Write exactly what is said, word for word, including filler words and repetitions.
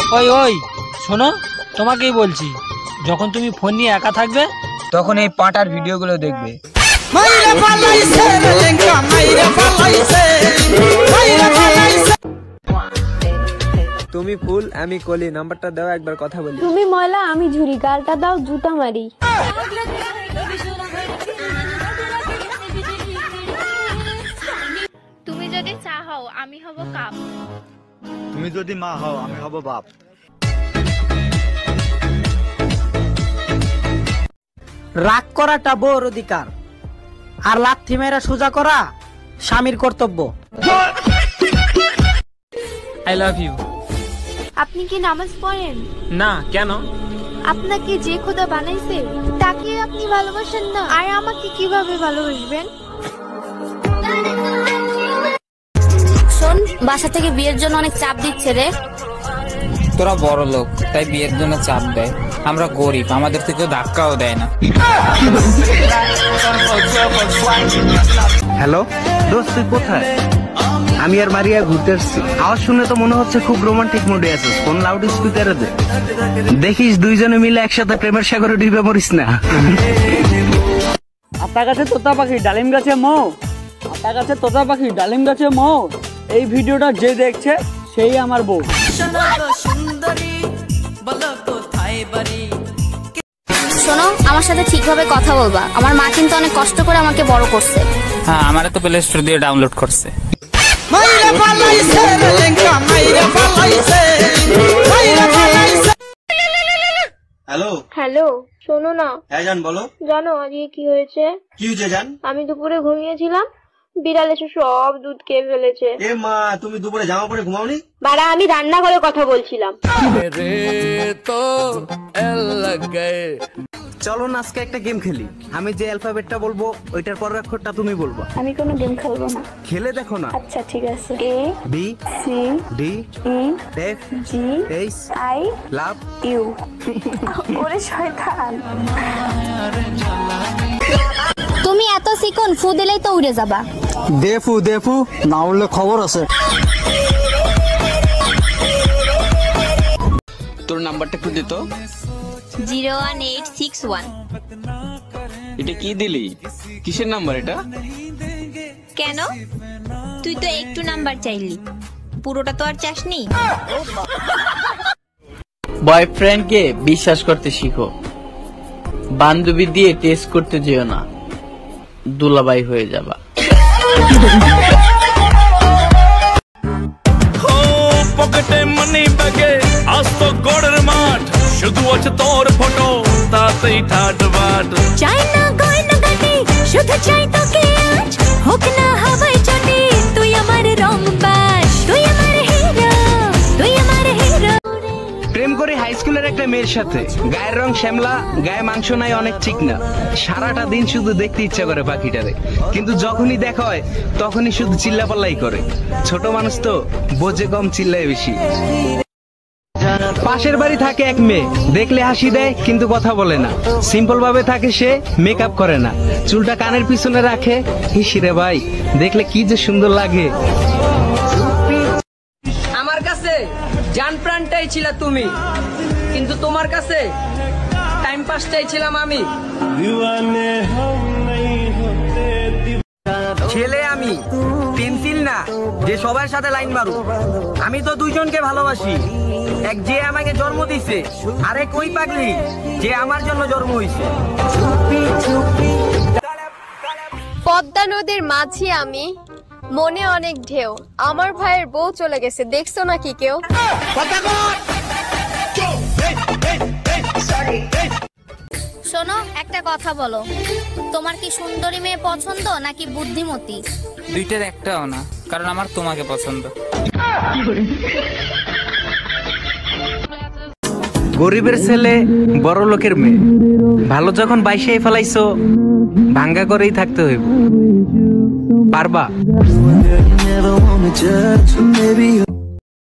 ওই ওই শোনো, তোমাকেই বলছি, যখন তুমি ফোন নিয়ে একা থাকবে তখন এই পাঁটার ভিডিওগুলো দেখবে। তুমি ফুল আমি কলি, নাম্বারটা দাও, একবার কথা বলি। তুমি ময়লা আমি ঝুরি, গালটা দাও জুতা মারি। তুমি যদি চা হও আমি হব কাপ, তুমি যদি মা হও আমি হব বাপ। রাগ করাটা বউর অধিকার, আর লাথি মেরা সোজা করা স্বামীর কর্তব্য। I love you. আপনি কি নামাজ পড়েন? না, কেন? আপনাকে যে খোদা বানাইছে তাকে আপনি ভালোবাসেন না, আর আমাকে কিভাবে ভালোবাসবেন? শোন, বাসা থেকে বিয়ের জন্য অনেক চাপ দিচ্ছে রে। তোরা বড় লোক তাই বিয়ের জন্য চাপ দেয়, আমরা গরিব আমাদের থেকে ধাক্কাও দেয় না। হ্যালো দোস্ত, তুই কোথায়? আমি আর মারিয়া ঘুরতে আসছি। আওয়াজ শুনে তো মনে হচ্ছে খুব রোমান্টিক মুডে আছিস। ফোন লাউড স্পিকারে দে, দেখিস দুইজনে মিলে একসাথে প্রেমের সাগরে ডুবে মরিস না। আপনার কাছে তোতা পাখি ডালিম গাছে মৌ, আপনার কাছে তোতা পাখি ডালিম গাছে মৌ। এই ভিডিওটা যে দেখছে সেই আমার বউ। শোনো, আমার সাথে ঠিকভাবে কথা বলবা, আমার মা কিন্তু অনেক কষ্ট করে আমাকে বড় করছে। হ্যাঁ, আমারে তো প্লে স্টোর দিয়ে ডাউনলোড করছে। হ্যালো হ্যালো, শোনো না। হ্যাঁ জান বলো। জানো আজকে কি হয়েছে? কি হয়েছে জান? আমি দুপুরে ঘুমিয়েছিলাম, বিড়াল এসে সব দুধ খেয়ে ফেলেছে। এ মা, তুমি দুপুরে জামা পরে ঘুমাওনি? বাড়া, আমি রান্নাঘরে কথা বলছিলাম। চলো না আজকে একটা গেম খেলি। আমি যে অ্যালফাবেটটা বলবো ওইটার পরের অক্ষরটা তুমি বলবা। আমি কোনো গেম খেলবো না। খেলে দেখো না। আচ্ছা ঠিক আছে। A B C D E F G H I love you. ওরে শয়তান, তুমি এত চিকন, ফু দিলেই তো উড়ে যাবা। দেফু দেফু না উঠলে খবর আছে। তোর নাম্বারটা একটু দে তো। Zero one eight six one. এটা কি দিলি? কিসের নাম্বার এটা? কেন, তুই তো একটু নাম্বার চাইলি, পুরোটা তো আর চাসনি। বয়ফ্রেন্ডকে বিশ্বাস করতে শিখো, বান্ধবী দিয়ে টেস্ট করতে যেও না, দুলাবাই হয়ে যাবা। পকেটে মানি ব্যাগে আজ তো গড়ের মাঠ, শুধু আছে তোর ফটো তাতেই ঠাট বাট। চাই না গয়না গাটি, শুধু চাই তোকে আজ, হোক না হাওয়ায় চটি, তুই আমার রংবাজ, তুই আমার হিরো, তুই আমার হিরো। প্রেম করে হাই স্কুলের একটা মেয়ের সাথে, গায়ের রং শ্যামলা, গায়ে মাংস নাই অনেক ঠিক না, সারাটা দিন শুধু দেখতে ইচ্ছা করে পাখিটারে, কিন্তু যখনই দেখা হয় তখনই শুধু চিল্লাপাল্লাই করে। ছোট মানুষ তো বোঝে কম, চিল্লায় বেশি। পাশের বাড়ি থাকে এক মেয়ে, দেখলে হাসি দেয় কিন্তু কথা বলে না, সিম্পল ভাবে থাকে সে, মেকআপ করে না, চুলটা কানের পিছনে রাখে। হিসিরে ভাই, দেখলে কি যে সুন্দর লাগে। আমার কাছে জান প্রাণটাই ছিল তুমি, কিন্তু তোমার কাছে টাইম পাসটাই ছিলাম আমি। ছেলে আমি, পেন্সিল না যে সবার সাথে লাইন মারু। আমি তো দুইজনকে ভালোবাসি, এক যে আমাকে জন্ম দিছে, আরেক ওই পাগলি যে আমার জন্য জন্ম হইছে। পদ্মা নদীর মাঝি আমি, মনে অনেক ঢেউ, আমার ভাইয়ের বউ চলে গেছে, দেখছো নাকি কেউ? শোনো, একটা কথা বলো, তোমার কি সুন্দরী মেয়ে পছন্দ নাকি বুদ্ধিমতী? দুইটার একটাও না, কারণ আমার তোমাকে পছন্দ। গরিবের ছেলে বড় লোকের মেয়ে, ভালো যখন বাইশে ফেলাইছো ভাঙ্গা করেই থাকতে হইব। পারবা?